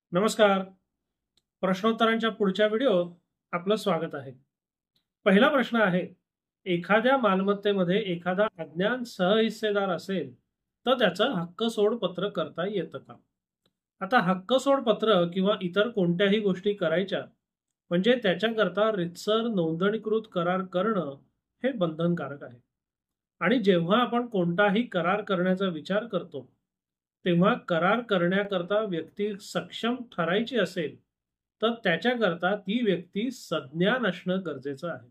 नमस्कार. प्रश्नोत्तरांच्या पुढच्या व्हिडिओत आपलं स्वागत आहे. पहिला प्रश्न आहे, एखाद्या मालमत्तेमध्ये एखादा अज्ञान सहहिस्सेदार असेल तर त्याचं हक्क पत्र करता येतं का? आता हक्क पत्र किंवा इतर कोणत्याही गोष्टी करायच्या म्हणजे त्याच्याकरता रितसर नोंदणीकृत करार करणं हे बंधनकारक आहे. आणि जेव्हा आपण कोणताही करार करण्याचा विचार करतो तेव्हा करार करण्याकरता व्यक्ती सक्षम ठरायची असेल तर त्याच्याकरता ती व्यक्ती सज्ञान असणं गरजेचं आहे.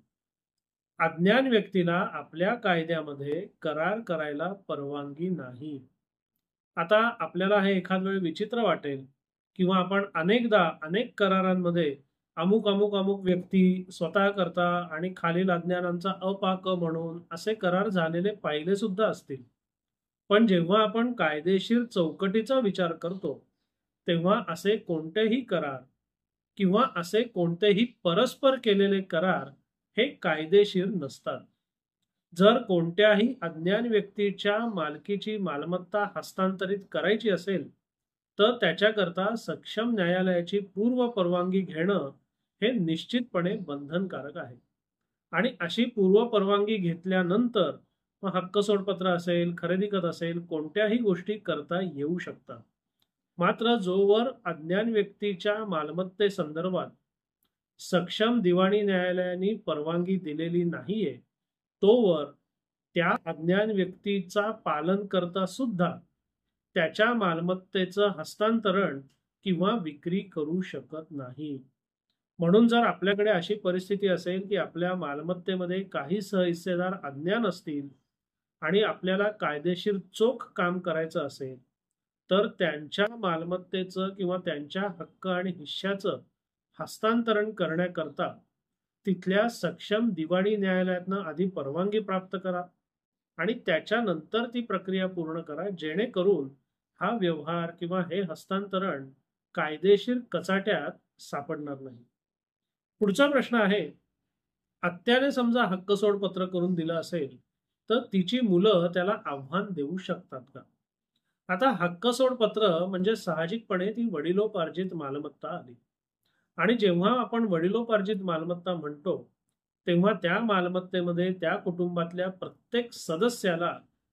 अज्ञान व्यक्तीला आपल्या कायद्यामध्ये करार करायला परवानगी नाही. आता आपल्याला हे एखाद वेळ विचित्र वाटेल किंवा आपण अनेकदा अनेक करारांमध्ये अमुक अमुक अमुक व्यक्ती स्वतः करता आणि खालील अज्ञानांचा अपाक म्हणून असे करार झालेले पाहिले सुद्धा असतील. पण जेव्हा आपण कायदेशीर चौकटीचा विचार करतो तेव्हा असे कोणतेही करार किंवा असे कोणतेही परस्पर केलेले करार हे कायदेशीर नसतात. जर कोणत्याही अज्ञान व्यक्तीच्या मालकीची मालमत्ता हस्तांतरित करायची असेल तर त्याच्याकरता सक्षम न्यायालयाची पूर्व परवानगी घेणं हे निश्चितपणे बंधनकारक आहे. आणि अशी पूर्व परवानगी घेतल्यानंतर मग हक्क सोडपत्र असेल, खरेदी खत असेल, कोणत्याही गोष्टी करता येऊ शकतात. मात्र जोवर अज्ञान व्यक्तीच्या मालमत्तेसंदर्भात सक्षम दिवाणी न्यायालयाने परवानगी दिलेली नाहीये तोवर त्या अज्ञान व्यक्तीचा पालन करता सुद्धा त्याच्या मालमत्तेचं हस्तांतरण किंवा विक्री करू शकत नाही. म्हणून जर आपल्याकडे अशी परिस्थिती असेल की आपल्या मालमत्तेमध्ये काही सहहिस्सेदार अज्ञान असतील आणि आपल्याला कायदेशीर चोख काम करायचं असेल तर त्यांच्या मालमत्तेचं किंवा त्यांच्या हक्क आणि हिश्श्याचं हस्तांतरण करण्याकरता तिथल्या सक्षम दिवाणी न्यायालयातनं आधी परवानगी प्राप्त करा आणि त्याच्यानंतर ती प्रक्रिया पूर्ण करा, जेणेकरून हा व्यवहार किंवा हे हस्तांतरण कायदेशीर कचाट्यात सापडणार नाही. पुढचा प्रश्न आहे, आत्याने समजा हक्क पत्र करून दिलं असेल तर तिची मुलं त्याला आव्हान देऊ शकतात का? आता हक्क पत्र म्हणजे साहजिकपणे ती वडिलोपार्जित मालमत्ता आली. आणि जेव्हा आपण वडिलोपार्जित मालमत्ता म्हणतो तेव्हा त्या मालमत्तेमध्ये त्या कुटुंबातल्या प्रत्येक सदस्याला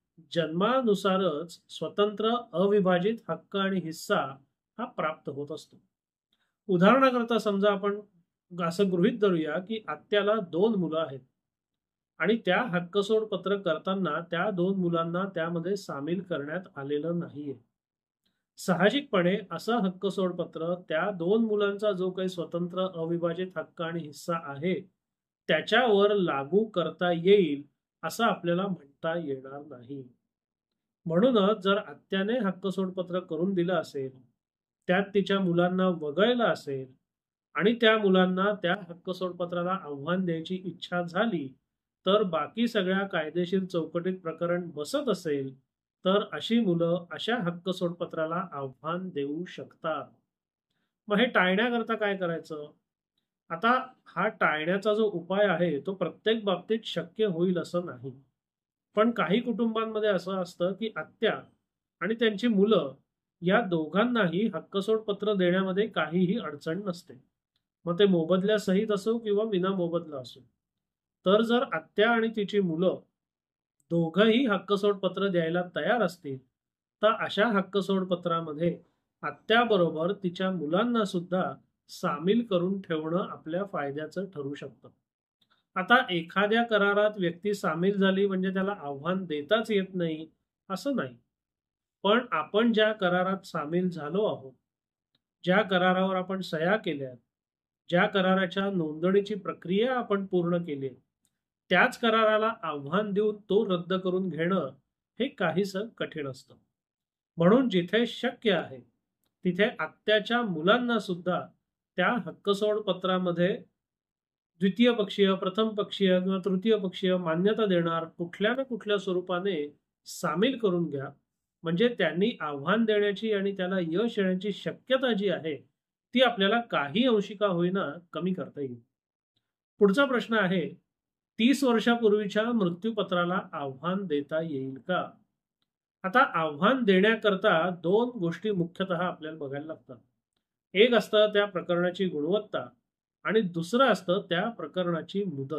जन्मानुसारच स्वतंत्र अविभाजित हक्क आणि हिस्सा हा प्राप्त होत असतो. उदाहरणाकरता समजा आपण असं गृहीत धरूया की आत्याला 2 मुलं आहेत आणि त्या हक्क पत्र करताना त्या 2 मुलांना त्यामध्ये सामील करण्यात आलेलं नाहीये. साहजिकपणे असं हक्क पत्र त्या 2 मुलांचा जो काही स्वतंत्र अविभाजित हक्क आणि हिस्सा आहे त्याच्यावर लागू करता येईल असं आपल्याला म्हणता येणार नाही. म्हणूनच जर आत्याने हक्क पत्र करून दिलं असेल, त्यात तिच्या मुलांना वगळलं असेल आणि त्या मुलांना त्या हक्क पत्राला आव्हान द्यायची इच्छा झाली तर बाकी सगळ्या कायदेशीर चौकटीत प्रकरण बसत असेल तर अशी मुलं अशा हक्क पत्राला आव्हान देऊ शकतात. मग हे टाळण्याकरता काय करायचं? आता हा टाळण्याचा जो उपाय आहे तो प्रत्येक बाबतीत शक्य होईल असं नाही. पण काही कुटुंबांमध्ये असं असतं की आत्या आणि त्यांची मुलं या दोघांनाही हक्क पत्र देण्यामध्ये काहीही अडचण नसते. मग ते मोबदल्या सहित असो किंवा विना मोबदला असो. तर जर आत्या आणि तिची मुलं दोघंही हक्क पत्र द्यायला तयार असतील तर अशा हक्क पत्रामध्ये आत्याबरोबर तिच्या मुलांना सुद्धा सामील करून ठेवणं आपल्या फायद्याचं ठरू शकतं. आता एखाद्या करारात व्यक्ती सामील झाली म्हणजे त्याला आव्हान देताच येत नाही असं नाही. पण आपण ज्या करारात सामील झालो आहोत, ज्या करारावर आपण सह्या केल्या, ज्या कराराच्या नोंदणीची प्रक्रिया आपण पूर्ण केली, त्याच कराराला आव्हान देऊन तो रद्द करून घेणं हे काहीसं कठीण असतं. म्हणून जिथे शक्य आहे तिथे आत्याच्या मुलांना सुद्धा त्या हक्क पत्रामध्ये द्वितीय पक्षीय, प्रथम पक्षीय किंवा तृतीय पक्षीय मान्यता देणार कुठल्या ना कुठल्या स्वरूपाने सामील करून घ्या. म्हणजे त्यांनी आव्हान देण्याची आणि त्याला यश येण्याची शक्यता जी आहे ती आपल्याला काही अंशी का होईना कमी करता येईल. पुढचा प्रश्न आहे, 30 वर्षापूर्वीच्या मृत्यूपत्राला आव्हान देता येईल का? आता आव्हान देण्याकरता 2 गोष्टी मुख्यतः आपल्याला बघायला लागतात. एक असतं त्या प्रकरणाची गुणवत्ता आणि दुसरं असतं त्या प्रकरणाची मुदत.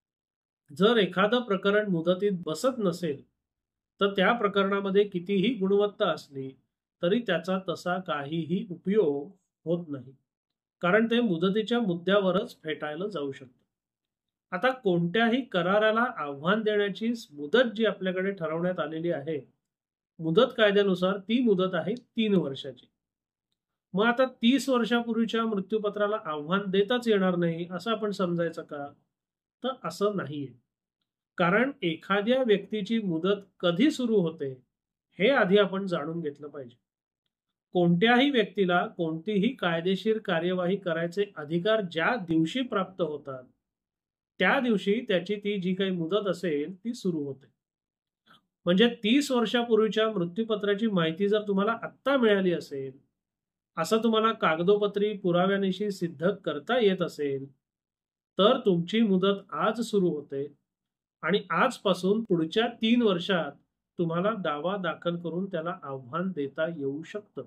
जर एखादं प्रकरण मुदतीत बसत नसेल, तर त्या प्रकरणामध्ये कितीही गुणवत्ता असली, तरी त्याचा तसा काहीही उपयोग होत नाही. कारण ते मुदतीच्या मुद्द्यावरच फेटाळलं जाऊ शकतं. आता कोणत्याही कराराला आव्हान देण्याची मुदत जी आपल्याकडे ठरवण्यात आलेली आहे, मुदत कायद्यानुसार ती मुदत आहे 3 वर्षाची. मग आता 30 वर्षापूर्वीच्या मृत्यूपत्राला आव्हान देताच येणार नाही असं आपण समजायचं का? तर असं नाहीये. कारण एखाद्या व्यक्तीची मुदत कधी सुरू होते हे आधी आपण जाणून घेतलं पाहिजे. कोणत्याही व्यक्तीला कोणतीही कायदेशीर कार्यवाही करायचे अधिकार ज्या दिवशी प्राप्त होतात, त्या दिवशी त्याची ती जी काही मुदत असेल ती सुरू होते. म्हणजे 30 वर्षापूर्वीच्या मृत्यूपत्राची माहिती जर तुम्हाला आत्ता मिळाली असेल, असं तुम्हाला कागदोपत्री पुराव्यानिशी सिद्ध करता येत असेल, तर तुमची मुदत आज सुरू होते आणि आजपासून पुढच्या 3 वर्षात तुम्हाला दावा दाखल करून त्याला आव्हान देता येऊ शकतं.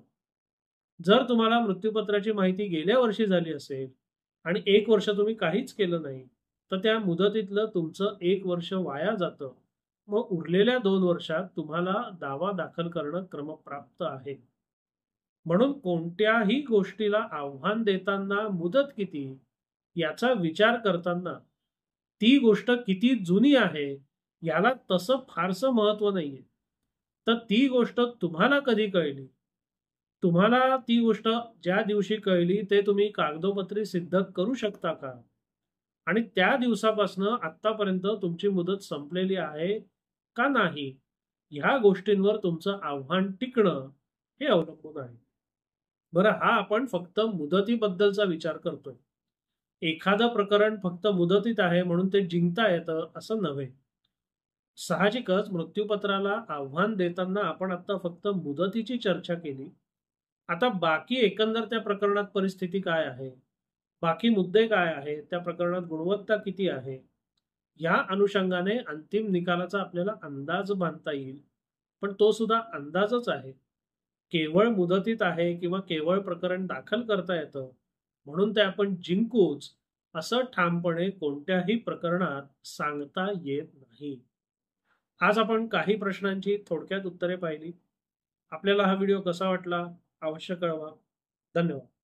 जर तुम्हाला मृत्यूपत्राची माहिती गेल्या वर्षी झाली असेल आणि 1 वर्ष तुम्ही काहीच केलं नाही, तर त्या मुदतीतलं तुमचं 1 वर्ष वाया जातं. मग उरलेल्या 2 वर्षात तुम्हाला दावा दाखल करणं क्रमप्राप्त आहे. म्हणून कोणत्याही गोष्टीला आव्हान देताना मुदत किती याचा विचार करताना ती गोष्ट किती जुनी आहे याला तसं फारसं महत्व नाहीये. तर ती गोष्ट तुम्हाला कधी कळली, तुम्हाला ती गोष्ट ज्या दिवशी कळली ते तुम्ही कागदोपत्री सिद्ध करू शकता का? आणि त्या दिवसापासनं आत्तापर्यंत तुमची मुदत संपलेली आहे का नाही, ह्या गोष्टींवर तुमचं आव्हान टिकणं हे अवलंबून आहे. बरं, हा आपण फक्त मुदतीबद्दलचा विचार करतोय. एखादं प्रकरण फक्त मुदतीत आहे म्हणून ते जिंकता येतं असं नव्हे. साहजिकच मृत्यूपत्राला आव्हान देताना आपण आता फक्त मुदतीची चर्चा केली. आता बाकी एकंदर त्या प्रकरणात परिस्थिती काय आहे, बाकी मुद्दे काय आहेत, त्या प्रकरणात गुणवत्ता किती आहे, या अनुषंगाने अंतिम निकालाचा आपल्याला अंदाज बांधता येईल. पण तो सुद्धा अंदाजच आहे. केवळ मुदतीत आहे किंवा केवळ प्रकरण दाखल करता येतं म्हणून ते आपण जिंकूच असं ठामपणे कोणत्याही प्रकरणात सांगता येत नाही. आज आपण काही प्रश्नांची थोडक्यात उत्तरे पाहिली. आपल्याला हा व्हिडिओ कसा वाटला अवश्य कळवा. धन्यवाद.